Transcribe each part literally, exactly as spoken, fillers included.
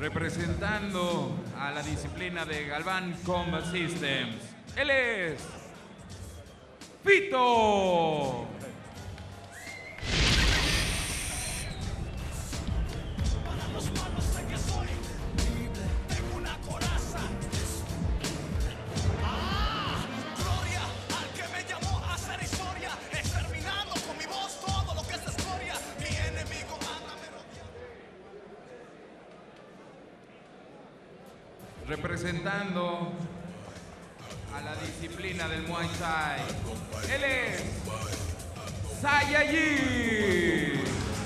Representando a la disciplina de Galván Combat Systems, él es Fito. Representando a la disciplina del Muay Thai, él es Saiyajin.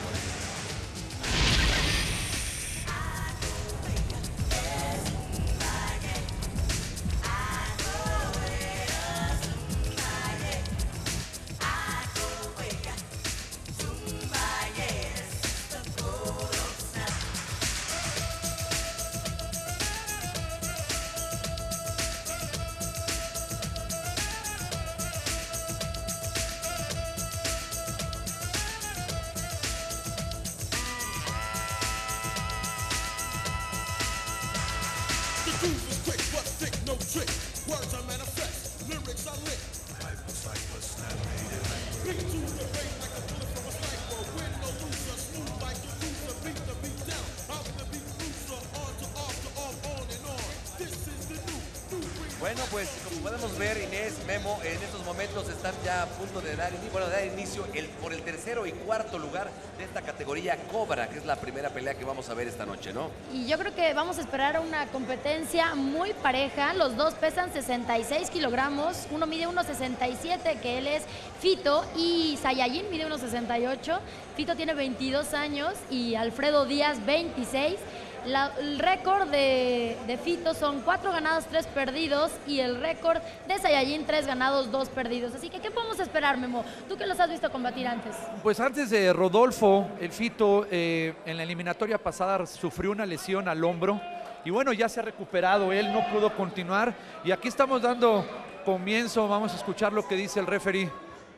Bueno, pues como podemos ver, Inés, Memo, en estos momentos están ya a punto de dar, bueno, de dar inicio el, por el tercero y cuarto lugar de esta categoría Cobra, que es la primera pelea que vamos a ver esta noche, ¿no? Y yo creo que vamos a esperar una competencia muy pareja. Los dos pesan sesenta y seis kilogramos. Uno mide uno sesenta y siete, que él es Fito, y Saiyajin mide uno sesenta y ocho. Fito tiene veintidós años y Alfredo Díaz veintiséis. La, el récord de, de Fito son cuatro ganados, tres perdidos, y el récord de Saiyajin, tres ganados, dos perdidos. Así que, ¿qué podemos esperar, Memo? Tú que los has visto combatir antes. Pues antes de Rodolfo, el Fito eh, en la eliminatoria pasada sufrió una lesión al hombro y bueno, ya se ha recuperado, él no pudo continuar y aquí estamos dando comienzo, vamos a escuchar lo que dice el referee.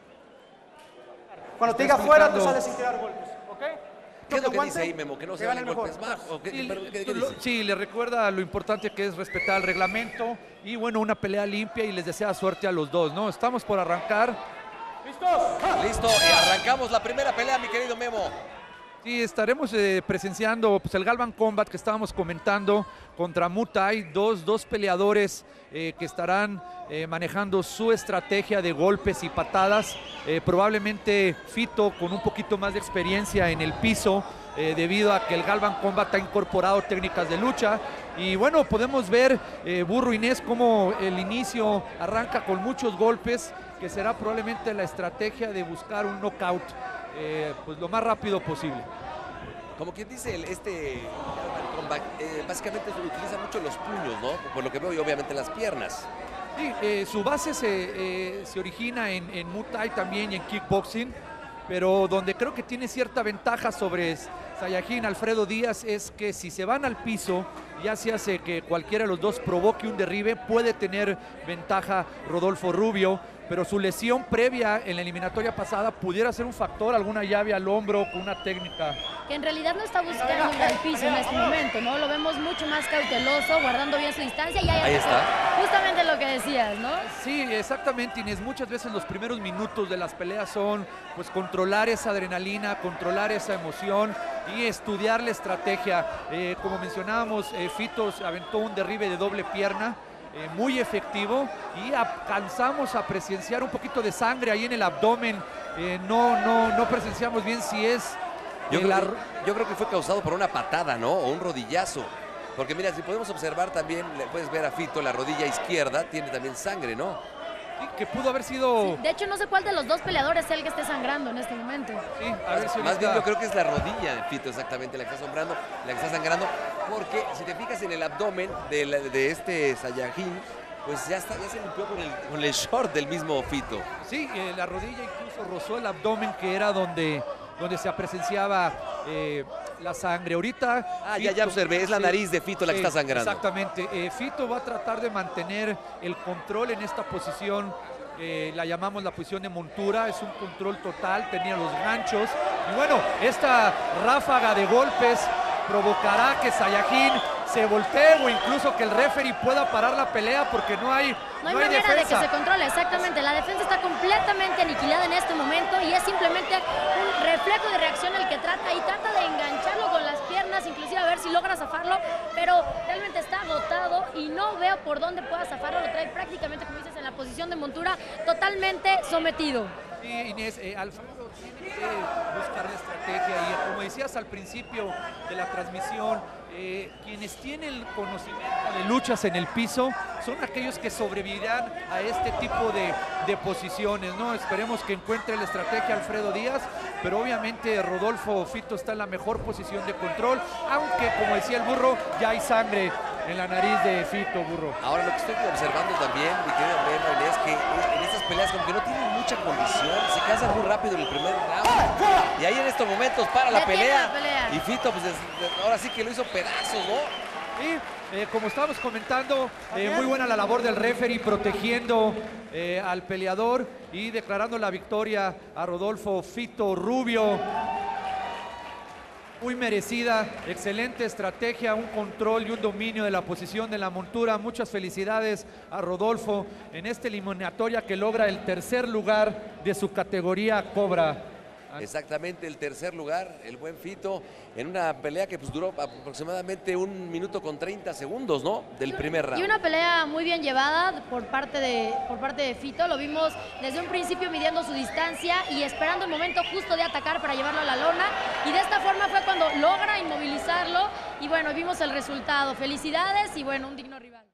Cuando te diga fuera, tú sales sin tirar golpes, ¿ok? ¿Qué es lo que dice ahí, Memo? ¿Que no se dan golpes más? ¿O qué, Sí, pero, ¿qué, qué lo- dices? sí, le recuerda lo importante que es respetar el reglamento y bueno, una pelea limpia y les desea suerte a los dos, ¿no? Estamos por arrancar. ¿Listos? Listo, eh, arrancamos la primera pelea, mi querido Memo. Sí, estaremos eh, presenciando pues, el Galván Combat que estábamos comentando contra Muay Thai, dos, dos peleadores eh, que estarán eh, manejando su estrategia de golpes y patadas. Eh, probablemente Fito con un poquito más de experiencia en el piso, eh, debido a que el Galván Combat ha incorporado técnicas de lucha. Y bueno, podemos ver, eh, Burro, Inés, cómo el inicio arranca con muchos golpes, que será probablemente la estrategia de buscar un knockout eh, pues lo más rápido posible. Como quien dice, el, este combat, eh, básicamente se utiliza mucho los puños, ¿no? Por lo que veo, y obviamente las piernas. Sí, eh, su base se, eh, se origina en, en Muay Thai también y en kickboxing, pero donde creo que tiene cierta ventaja sobre Saiyajin, Alfredo Díaz, es que si se van al piso, ya se hace que cualquiera de los dos provoque un derribe, puede tener ventaja Rodolfo Rubio, pero su lesión previa en la eliminatoria pasada pudiera ser un factor, alguna llave al hombro con una técnica. Que en realidad no está buscando ir al piso en este momento, ¿no? Lo vemos mucho más cauteloso, guardando bien su distancia y ahí, Ahí está. justamente lo que decías, ¿no? Sí, exactamente, Inés. Muchas veces los primeros minutos de las peleas son pues controlar esa adrenalina, controlar esa emoción y estudiar la estrategia. Eh, como mencionábamos, eh, Fito aventó un derribe de doble pierna, eh, muy efectivo, y alcanzamos a presenciar un poquito de sangre ahí en el abdomen. Eh, no, no, no presenciamos bien si es... Yo, eh, creo la- que, yo creo que fue causado por una patada, ¿no? O un rodillazo. Porque mira, si podemos observar también, le puedes ver a Fito, la rodilla izquierda tiene también sangre, ¿no? sí, que pudo haber sido... De hecho, no sé cuál de los dos peleadores es el que esté sangrando en este momento. Sí, a ver si Más bien ahorita- yo creo que es la rodilla de Fito exactamente la que está sangrando, la que está sangrando, porque si te fijas en el abdomen de, la- de este Saiyajin, pues ya está, ya se limpió con el, con el short del mismo Fito. Sí, eh, la rodilla incluso rozó el abdomen, que era donde, donde se presenciaba eh, la sangre. Ahorita... Ah, ya, ya observé, es la nariz de Fito la que sí, está sangrando. Exactamente. Eh, Fito va a tratar de mantener el control en esta posición, eh, la llamamos la posición de montura, es un control total, tenía los ganchos. Y bueno, esta ráfaga de golpes provocará que Saiyajin se voltee o incluso que el referee pueda parar la pelea porque no hay, No hay no hay manera defensa. de que se controle, exactamente. La defensa está completamente aniquilada en este momento y es simplemente un reflejo de reacción el que trata y trata de engancharlo con las piernas, inclusive a ver si logra zafarlo, pero realmente está agotado y no veo por dónde pueda zafarlo. Lo trae prácticamente, como dices, en la posición de montura, totalmente sometido. Sí, Inés, eh, Alfredo tiene que buscar la estrategia y como decías al principio de la transmisión, eh, quienes tienen conocimiento de luchas en el piso son aquellos que sobrevivirán a este tipo de, de posiciones, ¿no? Esperemos que encuentre la estrategia Alfredo Díaz, pero obviamente Rodolfo Fito está en la mejor posición de control, aunque como decía el burro, ya hay sangre en la nariz de Fito, burro. Ahora lo que estoy observando también, mi querido Memo, es que en estas peleas como que no tienen mucha condición, se cansan muy rápido en el primer round. Y ahí en estos momentos para la Detiene pelea. la pelea. Y Fito, pues es- ahora sí que lo hizo pedazos, ¿no? Y eh, como estábamos comentando, eh, muy buena la labor del referee protegiendo eh, al peleador y declarando la victoria a Rodolfo Fito Rubio. Muy merecida, excelente estrategia, un control y un dominio de la posición de la montura. Muchas felicidades a Rodolfo en esta eliminatoria que logra el tercer lugar de su categoría Cobra. Exactamente, el tercer lugar, el buen Fito, en una pelea que pues duró aproximadamente un minuto con treinta segundos, ¿no? Del primer round. Y una pelea muy bien llevada por parte de, por parte de Fito. Lo vimos desde un principio midiendo su distancia y esperando el momento justo de atacar para llevarlo a la lona. Y de esta forma fue cuando logra inmovilizarlo. Y bueno, vimos el resultado. Felicidades y bueno, un digno rival.